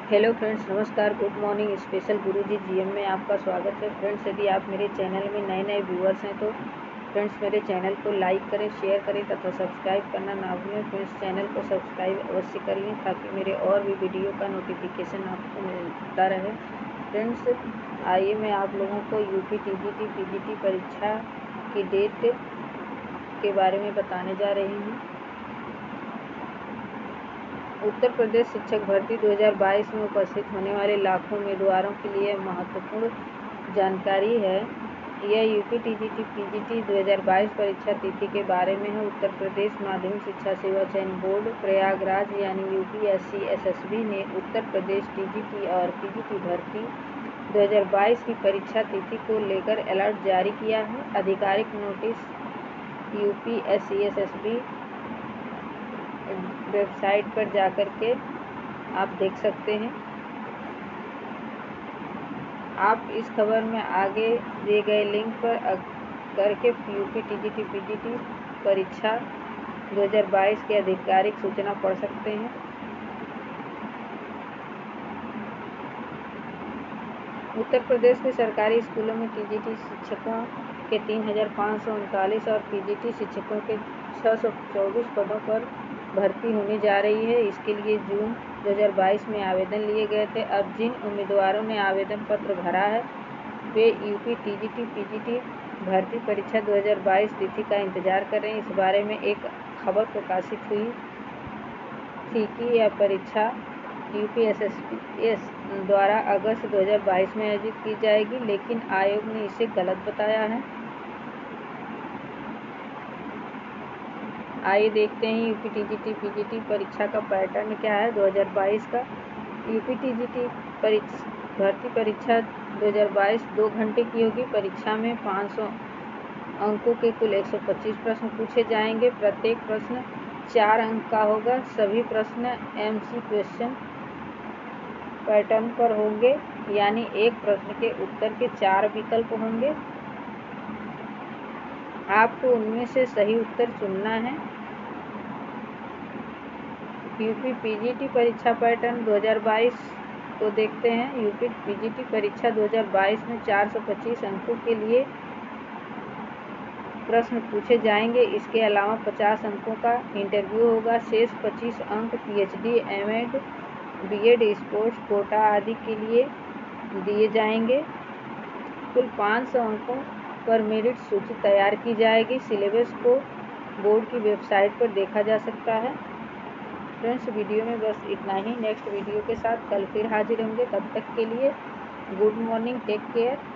Hello friends, नमस्कार, good morning. Special गुरुजी GM में आपका स्वागत है। फ्रेंड्स, यदि आप मेरे चैनल में नए व्यूअर्स हैं तो फ्रेंड्स मेरे चैनल को लाइक करें, शेयर करें तथा सब्सक्राइब करना ना भूलें। फ्रेंड्स, चैनल को सब्सक्राइब अवश्य कर लें ताकि मेरे और भी वीडियो का नोटिफिकेशन आपको मिलता रहे। फ्रेंड्स, आइए मैं आप लोगों को यूपी टीजीटी पीजीटी परीक्षा की डेट के बारे में बताने जा रही हूँ। उत्तर प्रदेश शिक्षक भर्ती 2022 में उपस्थित होने वाले लाखों उम्मीदवारों के लिए महत्वपूर्ण जानकारी है। यह यूपी टीजीटी पीजीटी 2022 परीक्षा तिथि के बारे में है। उत्तर प्रदेश माध्यमिक शिक्षा सेवा चयन बोर्ड प्रयागराज यानी यूपीएससी एसएसबी ने उत्तर प्रदेश टीजीटी और पीजीटी भर्ती 2022 की परीक्षा तिथि को लेकर अलर्ट जारी किया है। आधिकारिक नोटिस यूपीएससी एसएसबी वेबसाइट पर जाकर के आप देख सकते हैं। आप इस खबर में आगे दिए गए लिंक पर करके यूपी टीजीटी पीजीटी परीक्षा 2022 की आधिकारिक सूचना पढ़ सकते हैं। उत्तर प्रदेश के सरकारी स्कूलों में टीजीटी शिक्षकों के 3,539 और पीजीटी शिक्षकों के 624 पदों पर भर्ती होने जा रही है। इसके लिए जून 2022 में आवेदन लिए गए थे। अब जिन उम्मीदवारों ने आवेदन पत्र भरा है वे यूपी टीजीटी पीजीटी भर्ती परीक्षा 2022 तिथि का इंतजार कर रहे हैं। इस बारे में एक खबर प्रकाशित हुई थी कि यह परीक्षा यूपीएसएसपीएस द्वारा अगस्त 2022 में आयोजित की जाएगी, लेकिन आयोग ने इसे गलत बताया है। आइए देखते हैं यूपी टीजीटी पीजीटी परीक्षा का पैटर्न क्या है 2022 का। यूपी टीजीटी भर्ती परीक्षा 2022 2 घंटे की होगी। परीक्षा में 500 अंकों के कुल 125 प्रश्न पूछे जाएंगे। प्रत्येक प्रश्न 4 अंक का होगा। सभी प्रश्न एमसी क्वेश्चन पैटर्न पर होंगे, यानी एक प्रश्न के उत्तर के 4 विकल्प होंगे। आपको उनमें से सही उत्तर चुनना है। यूपी पीजीटी परीक्षा पैटर्न 2022 को देखते हैं। यूपी पीजीटी परीक्षा 2022 में 425 अंकों के लिए प्रश्न पूछे जाएंगे। इसके अलावा 50 अंकों का इंटरव्यू होगा। शेष 25 अंक PhD, MEd, BEd, sports quota आदि के लिए दिए जाएंगे। कुल 500 अंकों पर मेरिट सूची तैयार की जाएगी। सिलेबस को बोर्ड की वेबसाइट पर देखा जा सकता है। फ्रेंड्स, वीडियो में बस इतना ही। नेक्स्ट वीडियो के साथ कल फिर हाजिर होंगे। तब तक के लिए गुड मॉर्निंग, टेक केयर।